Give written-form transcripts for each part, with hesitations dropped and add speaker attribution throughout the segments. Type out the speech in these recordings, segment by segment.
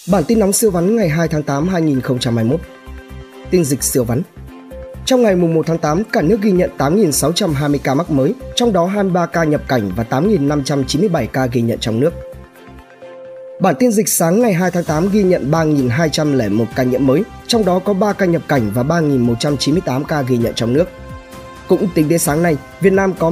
Speaker 1: Bản tin nóng siêu vắn ngày 2 tháng 8 2021. Tin dịch siêu vắn. Trong ngày 1 tháng 8, cả nước ghi nhận 8.620 ca mắc mới, trong đó 23 ca nhập cảnh và 8.597 ca ghi nhận trong nước. Bản tin dịch sáng ngày 2 tháng 8 ghi nhận 3.201 ca nhiễm mới, trong đó có 3 ca nhập cảnh và 3.198 ca ghi nhận trong nước. Cũng tính đến sáng nay, Việt Nam có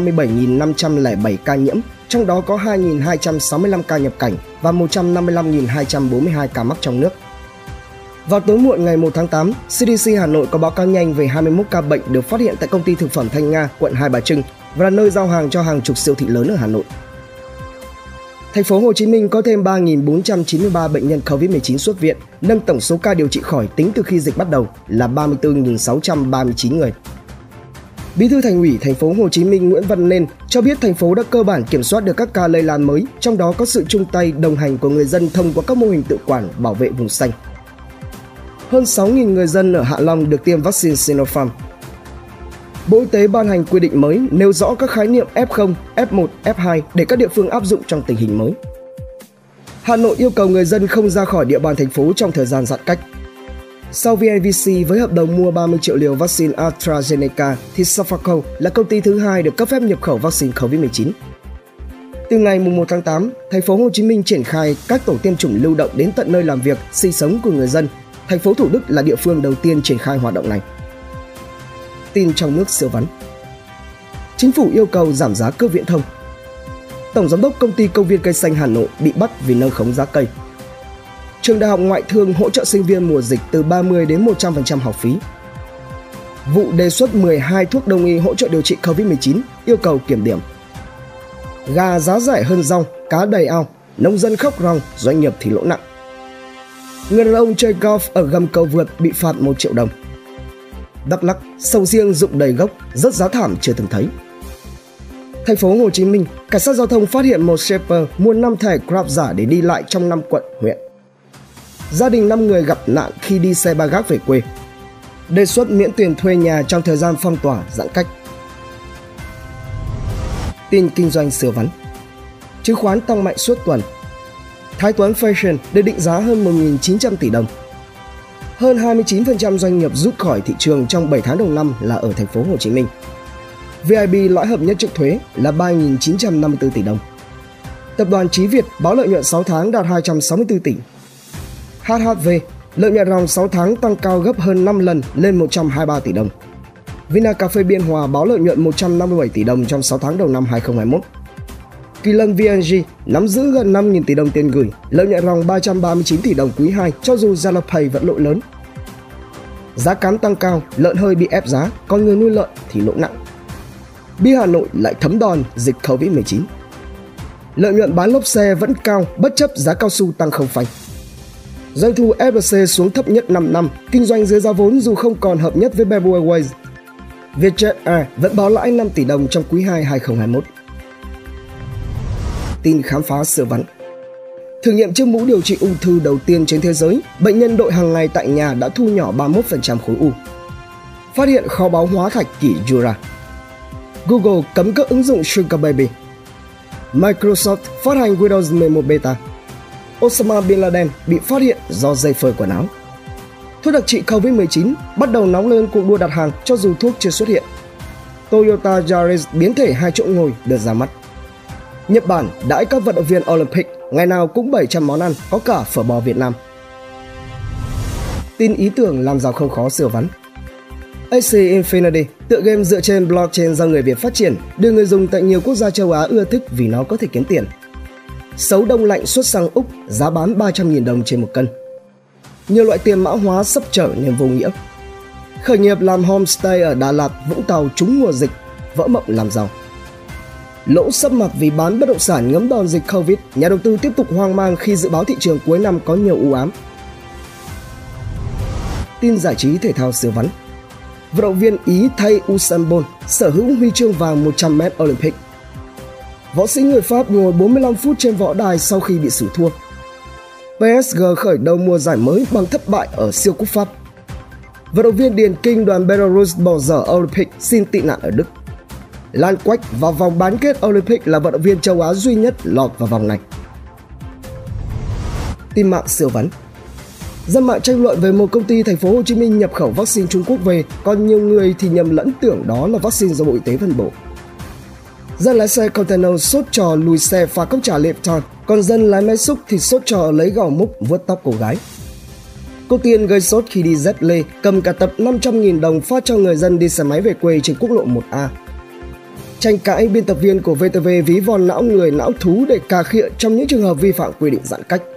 Speaker 1: 157.507 ca nhiễm, trong đó có 2.265 ca nhập cảnh và 155.242 ca mắc trong nước. Vào tối muộn ngày 1 tháng 8, CDC Hà Nội có báo cáo nhanh về 21 ca bệnh được phát hiện tại công ty thực phẩm Thanh Nga, quận Hai Bà Trưng và là nơi giao hàng cho hàng chục siêu thị lớn ở Hà Nội. Thành phố Hồ Chí Minh có thêm 3.493 bệnh nhân COVID-19 xuất viện, nâng tổng số ca điều trị khỏi tính từ khi dịch bắt đầu là 34.639 người. Bí thư Thành ủy Thành phố Hồ Chí Minh Nguyễn Văn Nên cho biết thành phố đã cơ bản kiểm soát được các ca lây lan mới, trong đó có sự chung tay đồng hành của người dân thông qua các mô hình tự quản bảo vệ vùng xanh. Hơn 6.000 người dân ở Hạ Long được tiêm vaccine Sinopharm. Bộ Y tế ban hành quy định mới nêu rõ các khái niệm F0, F1, F2 để các địa phương áp dụng trong tình hình mới. Hà Nội yêu cầu người dân không ra khỏi địa bàn thành phố trong thời gian giãn cách. Sau VNVC với hợp đồng mua 30 triệu liều vaccine AstraZeneca thì Safeco là công ty thứ hai được cấp phép nhập khẩu vaccine COVID-19. Từ ngày 1 tháng 8, thành phố Hồ Chí Minh triển khai các tổ tiêm chủng lưu động đến tận nơi làm việc, sinh sống của người dân. Thành phố Thủ Đức là địa phương đầu tiên triển khai hoạt động này. Tin trong nước siêu vắn. Chính phủ yêu cầu giảm giá cước viễn thông. Tổng giám đốc công ty công viên cây xanh Hà Nội bị bắt vì nâng khống giá cây. Trường Đại học Ngoại thương hỗ trợ sinh viên mùa dịch từ 30 đến 100% học phí. Vụ đề xuất 12 thuốc đông y hỗ trợ điều trị COVID-19 yêu cầu kiểm điểm. Gà giá rẻ hơn rau, cá đầy ao, nông dân khóc ròng, doanh nghiệp thì lỗ nặng. Người đàn ông chơi golf ở gầm cầu vượt bị phạt 1 triệu đồng. Đắk Lắk, sầu riêng rụng đầy gốc, rất giá thảm chưa từng thấy. Thành phố Hồ Chí Minh, cảnh sát giao thông phát hiện một shipper mua 5 thẻ Grab giả để đi lại trong 5 quận, huyện. Gia đình 5 người gặp nạn khi đi xe ba gác về quê. Đề xuất miễn tiền thuê nhà trong thời gian phong tỏa, giãn cách. Tin kinh doanh siêu vắn. Chứng khoán tăng mạnh suốt tuần. Thái Tuấn Fashion được định giá hơn 1.900 tỷ đồng. Hơn 29% doanh nghiệp rút khỏi thị trường trong 7 tháng đầu năm là ở thành phố Hồ Chí Minh. VIB lãi hợp nhất trước thuế là 3.954 tỷ đồng. Tập đoàn Chí Việt báo lợi nhuận 6 tháng đạt 264 tỷ. HHV lợi nhuận ròng 6 tháng tăng cao gấp hơn 5 lần lên 123 tỷ đồng. Vinacafé Biên Hòa báo lợi nhuận 157 tỷ đồng trong 6 tháng đầu năm 2021. Kỳ Lân VNG nắm giữ gần 5.000 tỷ đồng tiền gửi, lợi nhuận ròng 339 tỷ đồng quý 2 cho dù Zalopay vẫn lỗ lớn. Giá cám tăng cao, lợn hơi bị ép giá, còn người nuôi lợn thì lỗ nặng. Bia Hà Nội lại thấm đòn dịch Covid-19. Lợi nhuận bán lốp xe vẫn cao bất chấp giá cao su tăng không phanh. Doanh thu FLC xuống thấp nhất 5 năm, kinh doanh dưới giá vốn dù không còn hợp nhất với Bamboo Airways. Vietjet Air vẫn báo lãi 5 tỷ đồng trong quý 2 2021. Tin khám phá siêu vắn. Thử nghiệm chiếc mũ điều trị ung thư đầu tiên trên thế giới, bệnh nhân đội hàng ngày tại nhà đã thu nhỏ 31% khối u. Phát hiện kho báu hóa thạch kỷ Jura. Google cấm các ứng dụng Sugar Baby. Microsoft phát hành Windows 11 Beta. Osama Bin Laden bị phát hiện do dây phơi quần áo. Thuốc đặc trị COVID-19 bắt đầu nóng lên cuộc đua đặt hàng cho dù thuốc chưa xuất hiện. Toyota Yaris biến thể 2 chỗ ngồi được ra mắt. Nhật Bản đãi các vận động viên Olympic, ngày nào cũng 700 món ăn, có cả phở bò Việt Nam. Tin ý tưởng làm giàu không khó siêu vắn. Axie Infinity, tựa game dựa trên blockchain do người Việt phát triển, đưa người dùng tại nhiều quốc gia châu Á ưa thích vì nó có thể kiếm tiền. Sấu đông lạnh xuất sang Úc, giá bán 300.000 đồng trên 1 cân. Nhiều loại tiền mã hóa sắp trở nên vô nghĩa. Khởi nghiệp làm homestay ở Đà Lạt, Vũng Tàu trúng mùa dịch, vỡ mộng làm giàu. Lỗ sấp mặt vì bán bất động sản ngấm đòn dịch Covid, nhà đầu tư tiếp tục hoang mang khi dự báo thị trường cuối năm có nhiều u ám. Tin giải trí thể thao siêu vắn. Vận động viên Ý thay Usain Bolt sở hữu huy chương vàng 100m Olympic. Võ sĩ người Pháp ngồi 45 phút trên võ đài sau khi bị xử thua. PSG khởi đầu mùa giải mới bằng thất bại ở siêu cúp Pháp. Vận động viên điền kinh đoàn Belarus bỏ dở Olympic xin tị nạn ở Đức. Lan Quách vào vòng bán kết Olympic là vận động viên châu Á duy nhất lọt vào vòng này. Tin mạng siêu vắn. Dân mạng tranh luận về một công ty thành phố Hồ Chí Minh nhập khẩu vaccine Trung Quốc về, còn nhiều người thì nhầm lẫn tưởng đó là vaccine do Bộ Y tế phân bổ. Dân lái xe container sốt trò lùi xe phá cốc trà Lipton, còn dân lái máy xúc thì sốt trò lấy gạo múc vuốt tóc cô gái. Cô Tiên gây sốt khi đi dép lê, cầm cả tập 500.000 đồng phát cho người dân đi xe máy về quê trên quốc lộ 1A. Tranh cãi biên tập viên của VTV ví von não người não thú để cà khịa trong những trường hợp vi phạm quy định giãn cách.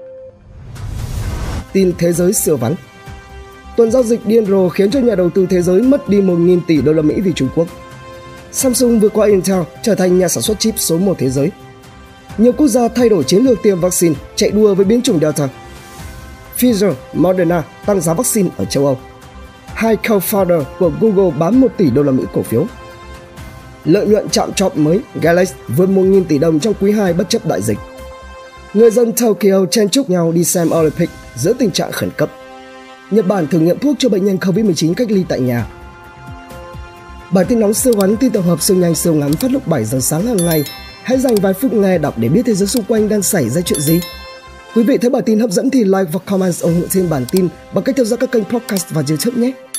Speaker 1: Tin thế giới siêu vắn. Tuần giao dịch điên rồ khiến cho nhà đầu tư thế giới mất đi 1.000 tỷ đô la Mỹ vì Trung Quốc. Samsung vượt qua Intel trở thành nhà sản xuất chip số 1 thế giới. Nhiều quốc gia thay đổi chiến lược tiêm vaccine chạy đua với biến chủng Delta. Pfizer, Moderna tăng giá vaccine ở châu Âu. Hai co-founder của Google bán 1 tỷ đô la Mỹ cổ phiếu. Lợi nhuận chạm trọc mới, Galaxy vượt 1.000 tỷ đồng trong quý 2 bất chấp đại dịch. Người dân Tokyo chen chúc nhau đi xem Olympic giữa tình trạng khẩn cấp. Nhật Bản thử nghiệm thuốc cho bệnh nhân Covid-19 cách ly tại nhà. Bản tin nóng siêu vắn, tin tổng hợp siêu nhanh siêu ngắn phát lúc 7 giờ sáng hàng ngày. Hãy dành vài phút nghe đọc để biết thế giới xung quanh đang xảy ra chuyện gì. Quý vị thấy bản tin hấp dẫn thì like và comment ủng hộ thêm bản tin bằng cách theo dõi các kênh podcast và YouTube nhé.